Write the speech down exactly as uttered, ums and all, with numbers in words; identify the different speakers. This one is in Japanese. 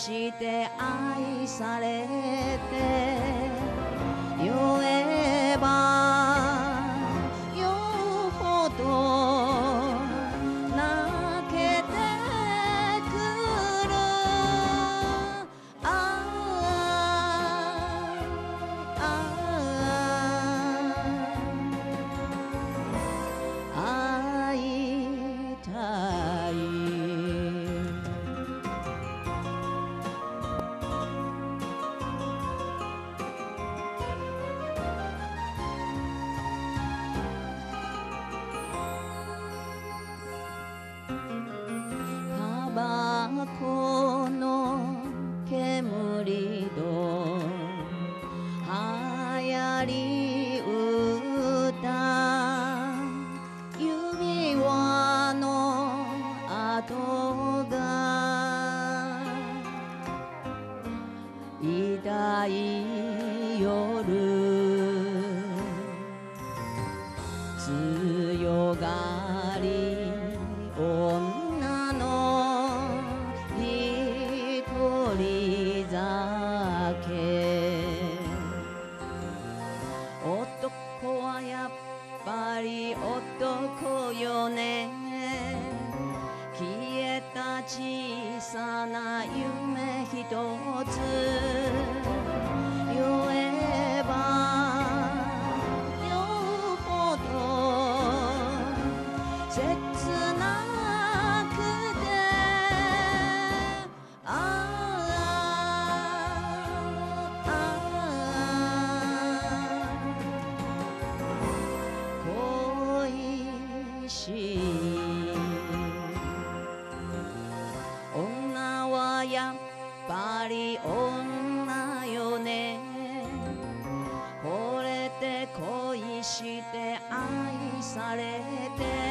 Speaker 1: して愛されて酔えば酔うほど泣けてくるああああ会いたいタバコの煙と流行り歌指輪の跡が痛い夜強がり女の一人酒男はやっぱり男よね消えた小さな夢ひとつ酔えば酔うほど切なくてああ恋しい女はやっぱり女よね惚れて恋して愛されて